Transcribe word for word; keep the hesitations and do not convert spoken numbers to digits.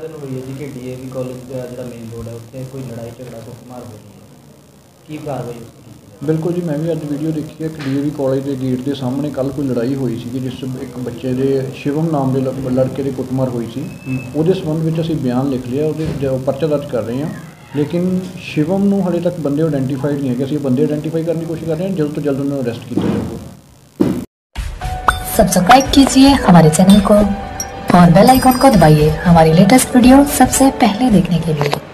दिन हुई है जी कि डीएवी कॉलेज का जो मेन रोड है उत्थे कोई लड़ाई झगड़ा कुटमार हो रही है की कार्रवाई उसकी? बिल्कुल जी, मैं भी अज वीडियो देखी है कि डीएवी कॉलेज के गेट के सामने कल कोई लड़ाई हुई सी जिस एक बच्चे के शिवम नाम के लड़के की कुटमार हुई सी। उहदे संबंध में असीं बयान लिख लिया, उहदे पर्चा दर्ज कर रहे हैं, लेकिन शिवम नूं हाले तक बंदे आइडेंटिफाइड नहीं है। असीं बंदे आइडेंटिफाई करने की कोशिश कर रहे हैं, जल्द तो जल्द उन्हें अरेस्ट किया जाएगा। सब्सक्राइब कीजिए हमारे चैनल को और बेल आइकन को दबाइए हमारी लेटेस्ट वीडियो सबसे पहले देखने के लिए।